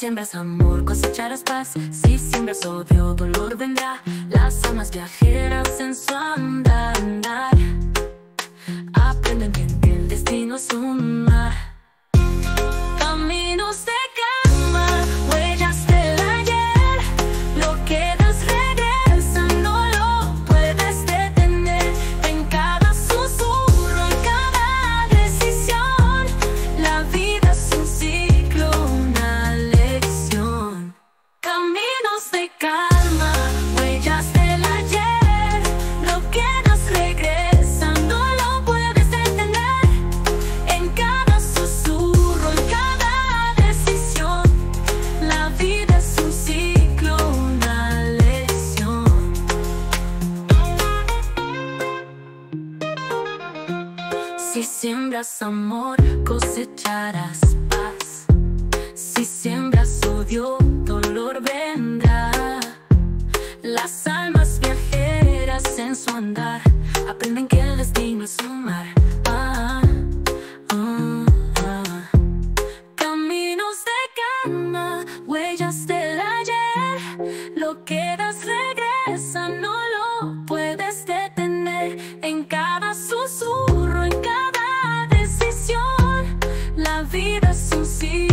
siembras amor, cosecharás paz. Si siembras odio, dolor vendrá. Las almas viajeras en su andar aprenden bien que el destino es un mar. Caminos de calma, huellas del ayer. Lo que das regresa, no lo puedes detener. En cada susurro, en cada decisión, la vida es un ciclo, una lección. Caminos de calma, huellas del ayer. Lo que das regresa, no lo puedes detener. En cada susurro, en cada decisión, la vida es un ciclo, una lección. Si siembras amor, cosecharás paz. Si siembras odio, dolor vendrá. Las almas viajeras en su andar aprenden que el destino es un mar. Caminos de calma, huellas del ayer. Lo que das regresa, no lo puedes detener. En cada susurro, en cada decisión, la vida es un ciclo.